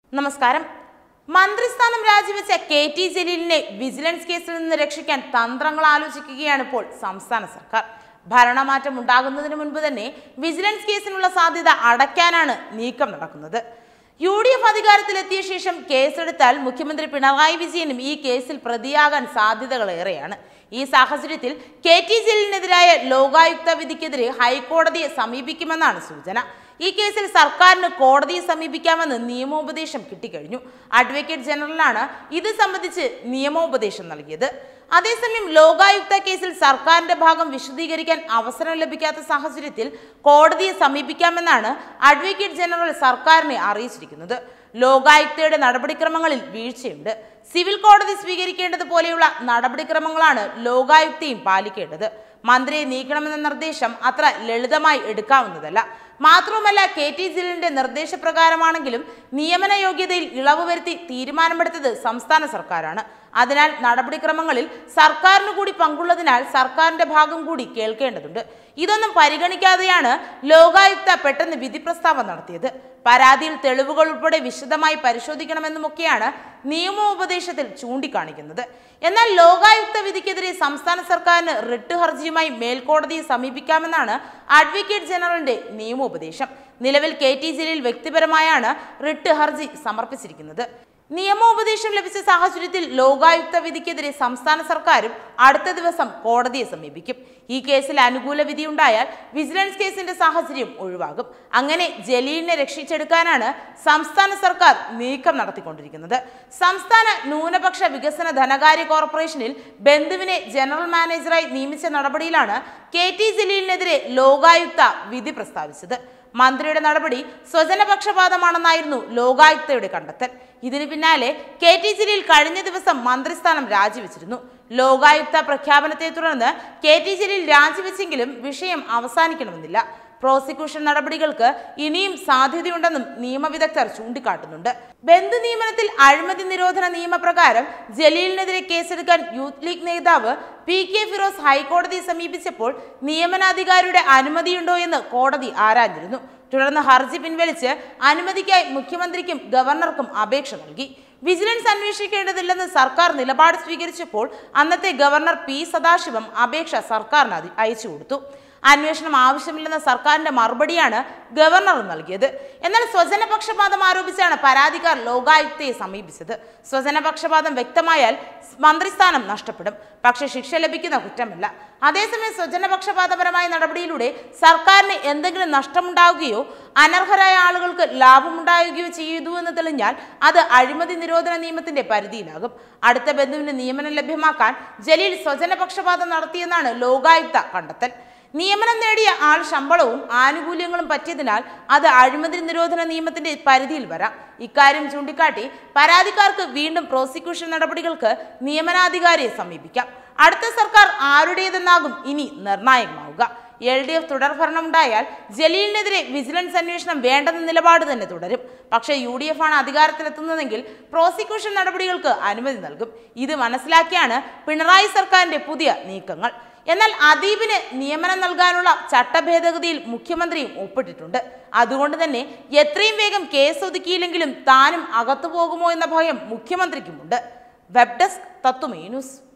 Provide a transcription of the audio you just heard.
നമസ്കാരം. മന്ത്രിസ്ഥാനം രാജിവെച്ച കെ.ടി. ജലീലിനെ വിജിലൻസ് കേസിൽ നിന്ന് രക്ഷിക്കാൻ തന്ത്രങ്ങൾ ആലോചിക്കുകയാണ് ഇപ്പോൾ സംസ്ഥാന സർക്കാർ. ഭരണമാറ്റം ഉണ്ടാകുന്നതിന് മുൻപ് തന്നെ വിജിലൻസ് കേസിനുള്ള സാധ്യത അടയ്ക്കാനാണ് നീക്കം നടക്കുന്നത്. UDF അധികാരത്തിലെത്തിയ ശേഷം കേസെടുത്താൽ മുഖ്യമന്ത്രി പിണറായി വിജയനും ഈ കേസിൽ പ്രതിയാകാൻ സാധ്യതകളേറെയാണ്. ഈ സാഹചര്യത്തിൽ കെ.ടി. ജലീലിനെതിരായ ലോകായുക്ത വിധിക്കെതിരെ ഹൈക്കോടതിയെ സമീപിക്കുമെന്നാണ് സൂചന. ഈ കേസിൽ സർക്കാരിന് കോടതിയെ സമീപിക്കാമെന്ന് നിയമോപദേശം കിട്ടിക്കഴിഞ്ഞു. അഡ്വക്കേറ്റ് ജനറലാണ് ഇത് സംബന്ധിച്ച് നിയമോപദേശം നൽകിയത്. അതേസമയം ലോകായുക്ത കേസിൽ സർക്കാരിന്റെ ഭാഗം വിശദീകരിക്കാൻ അവസരം ലഭിക്കാത്ത സാഹചര്യത്തിൽ കോടതിയെ സമീപിക്കാമെന്നാണ് അഡ്വക്കേറ്റ് ജനറൽ സർക്കാരിനെ അറിയിച്ചിരിക്കുന്നത്. ലോകായുക്തയുടെ നടപടിക്രമങ്ങളിൽ വീഴ്ചയുണ്ട്. സിവിൽ കോടതി സ്വീകരിക്കേണ്ടതുപോലെയുള്ള നടപടിക്രമങ്ങളാണ് ലോകായുക്തയും പാലിക്കേണ്ടത്. മന്ത്രിയെ നീക്കണമെന്ന നിർദ്ദേശം അത്ര ലളിതമായി എടുക്കാവുന്നതല്ല. മാത്രവുമല്ല, കെ.ടി. ജലീലിന്റെ നിർദ്ദേശപ്രകാരമാണെങ്കിലും നിയമന യോഗ്യതയിൽ ഇളവ് വരുത്തി തീരുമാനമെടുത്തത് സംസ്ഥാന സർക്കാരാണ്. അതിനാൽ നടപടിക്രമങ്ങളിൽ സർക്കാരിന് കൂടി പങ്കുള്ളതിനാൽ സർക്കാരിന്റെ ഭാഗം കൂടി കേൾക്കേണ്ടതുണ്ട്. ഇതൊന്നും പരിഗണിക്കാതെയാണ് ലോകായുക്ത പെട്ടെന്ന് വിധി പ്രസ്താവന നടത്തിയത്. പരാതിയിൽ തെളിവുകൾ ഉൾപ്പെടെ വിശദമായി പരിശോധിക്കണമെന്നുമൊക്കെയാണ് നിയമോപദേശത്തിൽ ചൂണ്ടിക്കാണിക്കുന്നത്. എന്നാൽ ലോകായുക്ത വിധിക്കെതിരെ സംസ്ഥാന സർക്കാരിന് റിട്ട് ഹർജിയുമായി മേൽക്കോടതിയെ സമീപിക്കാമെന്നാണ് അഡ്വക്കേറ്റ് ജനറലിന്റെ നിയമോപദേശം. നിലവിൽ കെ.ടി. ജലീൽ വ്യക്തിപരമായാണ് റിട്ട് ഹർജി സമർപ്പിച്ചിരിക്കുന്നത്. നിയമോപദേശം ലഭിച്ച സാഹചര്യത്തിൽ ലോകായുക്ത വിധിക്കെതിരെ സംസ്ഥാന സർക്കാരും അടുത്ത ദിവസം കോടതിയെ സമീപിക്കും. ഈ കേസിൽ അനുകൂല വിധിയുണ്ടായാൽ വിജിലൻസ് കേസിന്റെ സാഹചര്യം ഒഴിവാകും. അങ്ങനെ ജലീലിനെ രക്ഷിച്ചെടുക്കാനാണ് സംസ്ഥാന സർക്കാർ നീക്കം നടത്തിക്കൊണ്ടിരിക്കുന്നത്. സംസ്ഥാന ന്യൂനപക്ഷ വികസന ധനകാര്യ കോർപ്പറേഷനിൽ ബന്ധുവിനെ ജനറൽ മാനേജറായി നിയമിച്ച നടപടിയിലാണ് കെ.ടി. ജലീലിനെതിരെ ലോകായുക്ത വിധി പ്രസ്താവിച്ചത്. മന്ത്രിയുടെ നടപടി സ്വജനപക്ഷപാതമാണെന്നായിരുന്നു ലോകായുക്തയുടെ കണ്ടെത്തൽ. ഇതിനു പിന്നാലെ കെ.ടി. ജലീൽ കഴിഞ്ഞ ദിവസം മന്ത്രിസ്ഥാനം രാജിവെച്ചിരുന്നു. ലോകായുക്ത പ്രഖ്യാപനത്തെ തുടർന്ന് കെ.ടി. ജലീൽ രാജിവെച്ചെങ്കിലും വിഷയം അവസാനിക്കണമെന്നില്ല. പ്രോസിക്യൂഷൻ നടപടികൾക്ക് ഇനിയും സാധ്യതയുണ്ടെന്നും നിയമവിദഗ്ധർ ചൂണ്ടിക്കാട്ടുന്നുണ്ട്. ബന്ധു നിയമനത്തിൽ അഴിമതി നിരോധന നിയമപ്രകാരം ജലീലിനെതിരെ കേസെടുക്കാൻ യൂത്ത് ലീഗ് നേതാവ് P.K. ഫിറോസ് ഹൈക്കോടതിയെ സമീപിച്ചപ്പോൾ നിയമനാധികാരിയുടെ അനുമതിയുണ്ടോ എന്ന് കോടതി ആരാഞ്ഞിരുന്നു. തുടർന്ന് ഹർജി പിൻവലിച്ച് അനുമതിക്കായി മുഖ്യമന്ത്രിക്കും ഗവർണർക്കും അപേക്ഷ നൽകി. വിജിലൻസ് അന്വേഷിക്കേണ്ടതില്ലെന്ന് സർക്കാർ നിലപാട് സ്വീകരിച്ചപ്പോൾ അന്നത്തെ ഗവർണർ P. സദാശിവം അപേക്ഷ സർക്കാരിന് അയച്ചു കൊടുത്തു. അന്വേഷണം ആവശ്യമില്ലെന്ന സർക്കാരിന്റെ മറുപടിയാണ് ഗവർണർ നൽകിയത്. എന്നാൽ സ്വജനപക്ഷപാതം ആരോപിച്ചാണ് പരാതിക്കാർ ലോകായുക്തയെ സമീപിച്ചത്. സ്വജനപക്ഷപാതം വ്യക്തമായാൽ മന്ത്രിസ്ഥാനം നഷ്ടപ്പെടും, പക്ഷെ ശിക്ഷ ലഭിക്കുന്ന കുറ്റമല്ല. അതേസമയം സ്വജനപക്ഷപാതപരമായ നടപടിയിലൂടെ സർക്കാരിന് എന്തെങ്കിലും നഷ്ടമുണ്ടാവുകയോ അനർഹരായ ആളുകൾക്ക് ലാഭമുണ്ടാവുകയോ ചെയ്തു എന്ന് തെളിഞ്ഞാൽ അത് അഴിമതി നിരോധന നിയമത്തിന്റെ പരിധിയിലാകും. അടുത്ത ബന്ധുവിന് നിയമനം ലഭ്യമാക്കാൻ ജലീൽ സ്വജനപക്ഷപാതം നടത്തിയെന്നാണ് ലോകായുക്ത കണ്ടെത്തൽ. നിയമനം നേടിയ ആൾ ശമ്പളവും ആനുകൂല്യങ്ങളും പറ്റിയതിനാൽ അത് അഴിമതി നിരോധന നിയമത്തിന്റെ പരിധിയിൽ വരാം. ഇക്കാര്യം ചൂണ്ടിക്കാട്ടി പരാതിക്കാർക്ക് വീണ്ടും പ്രോസിക്യൂഷൻ നടപടികൾക്ക് നിയമനാധികാരിയെ സമീപിക്കാം. അടുത്ത സർക്കാർ ആരുടേതെന്നാകും ഇനി നിർണായകമാവുക. LDF തുടർഭരണം ഉണ്ടായാൽ ജലീലിനെതിരെ വിജിലൻസ് അന്വേഷണം വേണ്ടെന്ന നിലപാട് തന്നെ തുടരും. പക്ഷേ UDF ആണ് അധികാരത്തിലെത്തുന്നതെങ്കിൽ പ്രോസിക്യൂഷൻ നടപടികൾക്ക് അനുമതി നൽകും. ഇത് മനസ്സിലാക്കിയാണ് പിണറായി സർക്കാരിന്റെ പുതിയ നീക്കങ്ങൾ. എന്നാൽ അദീബിന് നിയമനം നൽകാനുള്ള ചട്ടഭേദഗതിയിൽ മുഖ്യമന്ത്രിയും ഒപ്പിട്ടിട്ടുണ്ട്. അതുകൊണ്ട് തന്നെ എത്രയും വേഗം കേസ് ഒതുക്കിയില്ലെങ്കിലും താനും അകത്തു പോകുമോ എന്ന ഭയം മുഖ്യമന്ത്രിക്കുമുണ്ട്. Web desk Tatwamayi news.